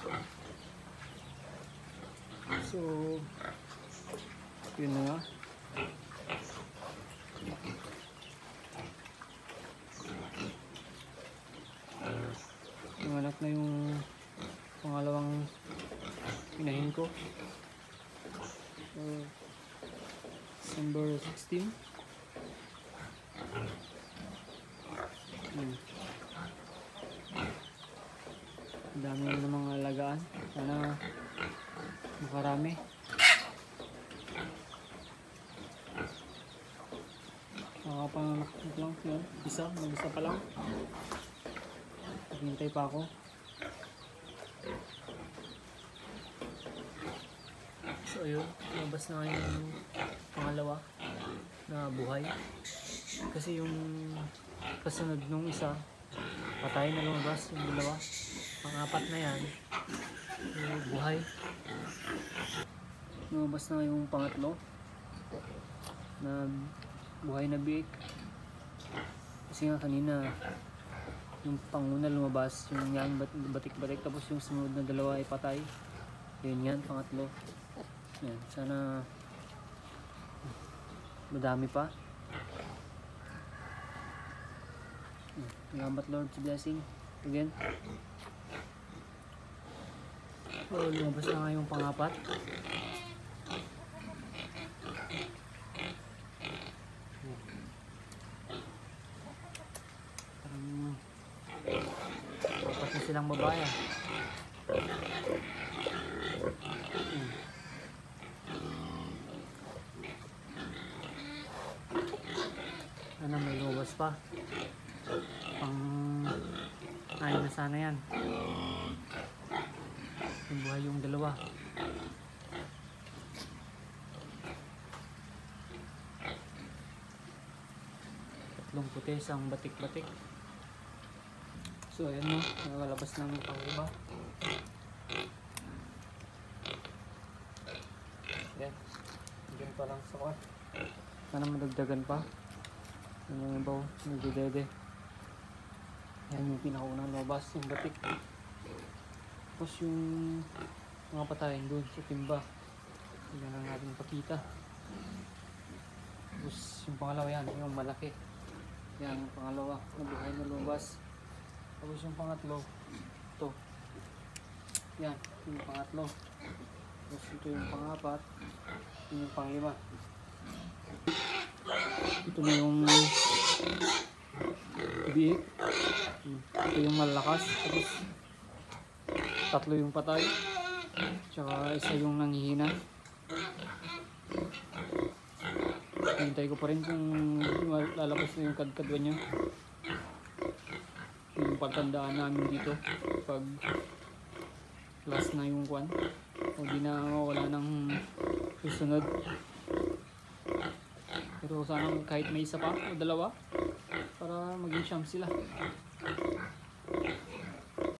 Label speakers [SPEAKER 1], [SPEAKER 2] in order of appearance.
[SPEAKER 1] So yun na nga. Nanganak na yung pangalawang inahin ko. December 16. Ang dami na ng mga alagaan. Sana makarami. Nakapanganak lang yun. Mag-isa pa lang. Hintay pa ako. So ayun, labas na yung pangalawa na buhay. Kasi yung kasunod nung isa, patay na lumabas yung dalawa. Pang-apat na yan, buhay. Lumabas na yung pangatlo na buhay na biik. Kasi nga kanina yung panguna lumabas, yung yan batik-batik, tapos yung sunod na dalawa ay patay. Yun yan, pangatlo. Yan, sana madami pa. Salamat Lord sa blessing again. So lumabas na nga yung pangapat. Apat na silang babae. Ano, may lumabas pa. Ayun na sana yan. Yung buhay yung dalawa. Tatlong puti, isang batik-batik. So ayan mo, nakalabas na ng pang-iba. Yan. Diyan pa lang sa kwa. Sana madagdagan pa. Yan yung ibaw, nagdedede. Yan yung pinakaunang labas, yung batik. Tapos yung mga patayin doon sa timba. Yan ang ating pakita. Tapos yung pangalawa yan, yung malaki. Yan yung pangalawa, nabuhay na lumabas. Tapos yung pangatlo, ito. Yan, yung pangatlo. Tapos ito yung pangapat, yung panglima. Ito na yung biik. Ito yung malakas. Tapos tatlo yung patay. Tsaka isa yung nanghihina. Hintay ko pa rin kung lalabas na yung kadkadwa niya. Yung pagtandaan namin dito pag last na yung kwan o di na wala nang susunod. Pero sana kahit may isa pa o dalawa para maging siyam sila.